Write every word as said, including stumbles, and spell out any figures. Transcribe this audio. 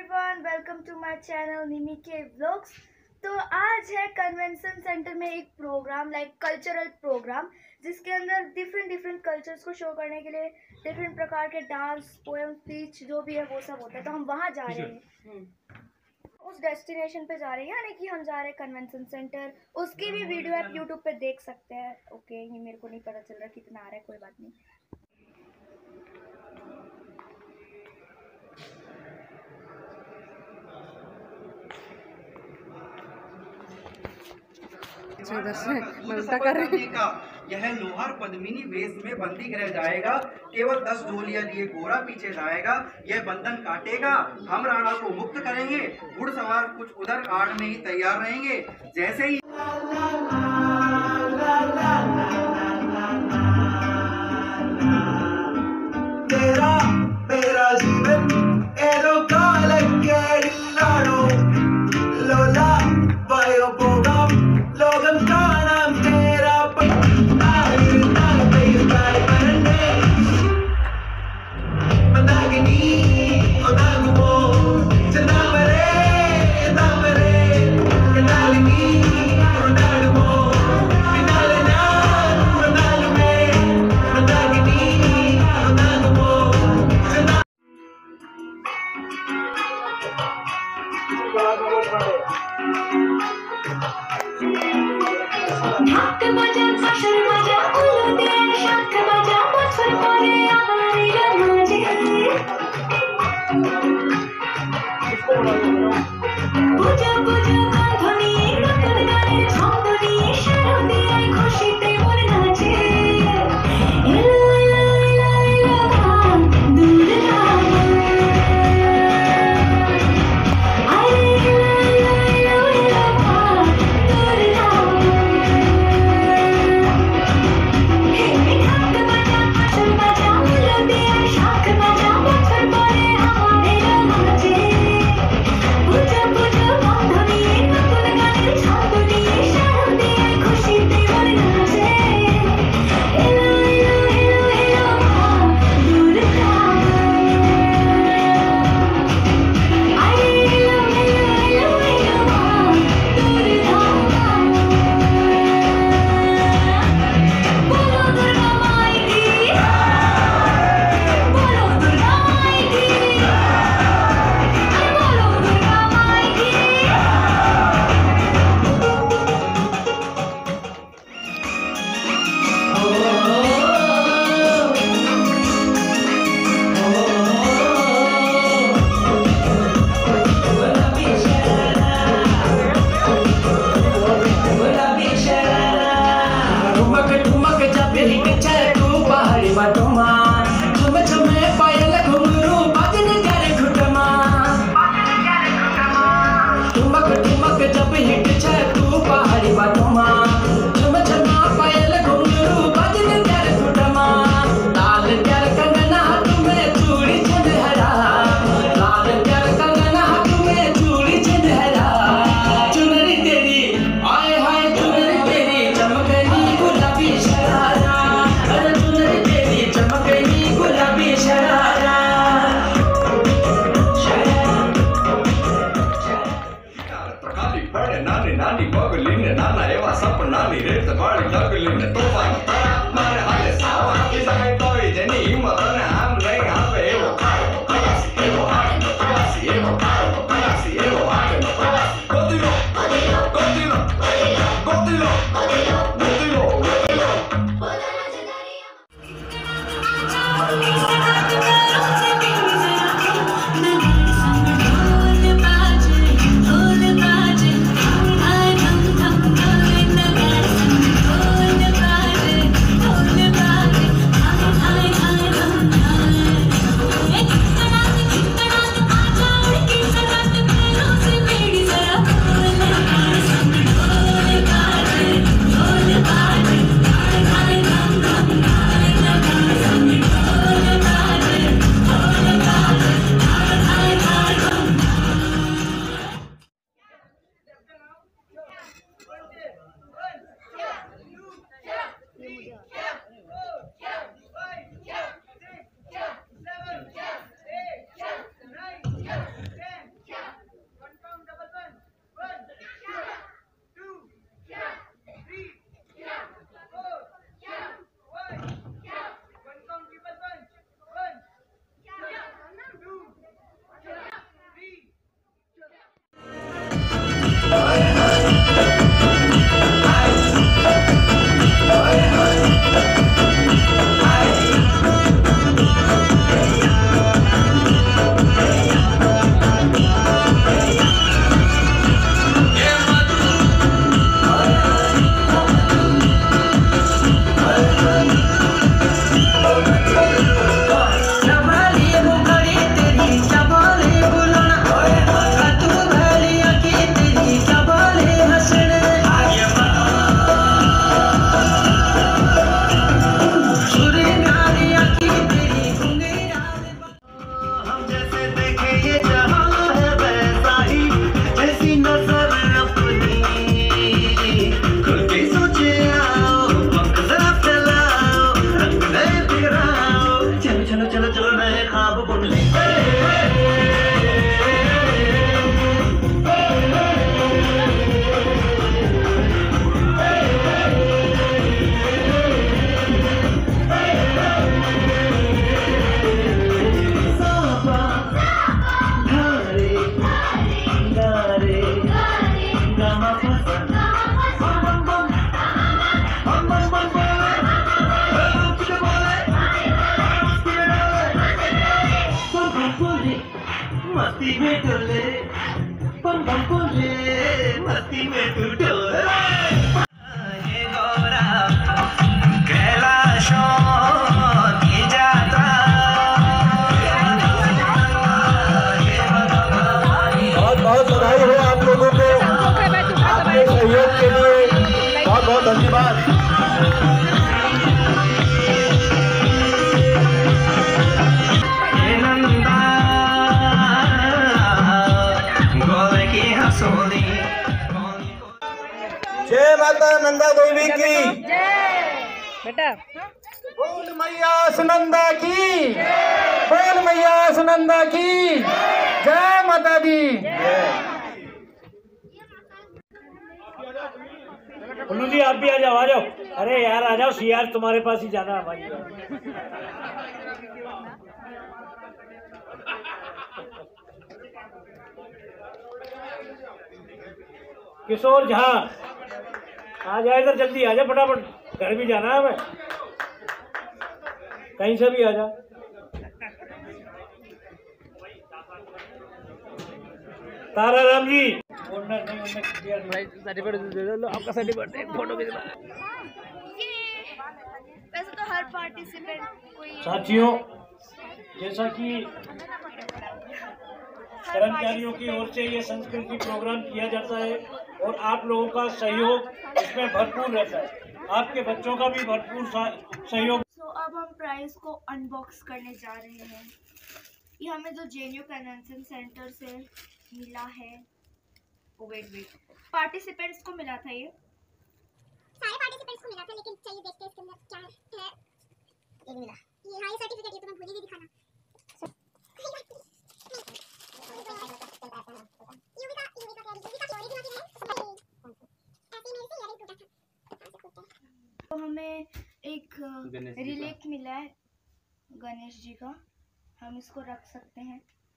Everyone, welcome to my channel Nimi के vlogs. तो आज है कन्वेंशन सेंटर में एक प्रोग्राम लाइक कल्चरल प्रोग्राम, जिसके अंदर डिफरेंट डिफरेंट कल्चर्स को शो करने के लिए डिफरेंट प्रकार के डांस, पोएम, स्पीच जो भी है वो सब होता है। तो हम वहाँ जा रहे हैं, उस डेस्टिनेशन पे जा रहे हैं, यानी कि हम जा रहे हैं कन्वेंशन सेंटर। उसकी भी वीडियो आप यूट्यूब पे देख सकते हैं। ओके, ये मेरे को नहीं पता चल रहा कितना आ रहा है, कोई बात नहीं। कर रहे का यह लोहार पद्मिनी वेश में बंदी रह जाएगा। केवल दस ढोलिया लिए गोरा पीछे जाएगा। यह बंधन काटेगा, हम राणा को मुक्त करेंगे। घुड़सवार कुछ उधर आड़ में ही तैयार रहेंगे। जैसे ही तेरा मेरा जीवन एरो कालकेडिल्लाडो लोला वायो बोगम लोगम कानाम तेरा पट्टाई ताई ताई परने मनागिनी ओनागुमो चनामरे नामरे कनालिनी ओनागुमो बिनालेना ओनागुमे मनागिनी ओनागुमो चना ঢাক বাজা বাঁশির বাজা উলু দিয়ে শাঁখ বাজা বছর পরে আবার এলো মাঝে বুঝো বুঝো গন্ধ নিয়ে নতুন গানের ছন্দ নিয়ে শারদীয়ায় খুশিতে মন নাচে এলো এলো এলো এলো গান দুর্গা আরে এলো এলো এলো এলো গান দুর্গা मस्ती में डोले बम बम बोले मस्ती में तू डोले ये गौरा कैलाशों की यात्रा बहुत बहुत बधाई हो आप लोगों को आपके सहयोग के लिए बहुत बहुत धन्यवाद। जय माता नंदा देवी की बेटा। बोल मैया सुनंदा की, बोल मैया सुनंदा की जय माता दी। उल्लू जी आप भी आ जाओ, आ जाओ। अरे यार आ जाओ, सी आर तुम्हारे पास ही जाना है भाई। किशोर झा आ जाए इधर, जल्दी आ जा फटाफट, घर भी जाना है हमें, कहीं से भी आ जा। तारा राम जी सर्टिफिकेट दे दो, आपका सर्टिफिकेट फोटो भी दे। वैसे तो हर पार्टिसिपेंट कोई साथियों, जैसा कि कर्मचारियों की ओर से ये संस्कृति प्रोग्राम किया जाता है और आप लोगों का सहयोग इसमें भरपूर रहता है, आपके बच्चों का भी भरपूर सहयोग। तो अब हम प्राइस को अनबॉक्स करने जा रहे हैं। ये हमें जो जेएनयू कन्वेंशन सेंटर से मिला है, ओ वेट वेट पार्टिसिपेंट्स को मिला था, ये सारे पार्टिसिपेंट्स को मिला था, लेकिन चलिए देखते हैं इसके अंदर क्या है। ये भी मिला, ये हाँ ये सर्टिफिकेट, ये तो मैं भूल ही दिखाना। तो हमें एक रिलेक मिला है गणेश जी का, हम इसको रख सकते हैं।